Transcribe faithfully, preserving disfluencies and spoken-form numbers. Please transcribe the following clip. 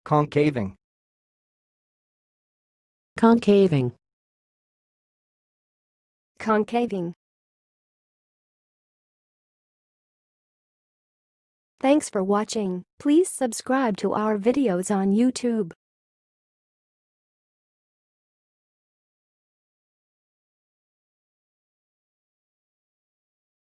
concaving, concaving, concaving. Thanks for watching. Please subscribe to our videos on YouTube.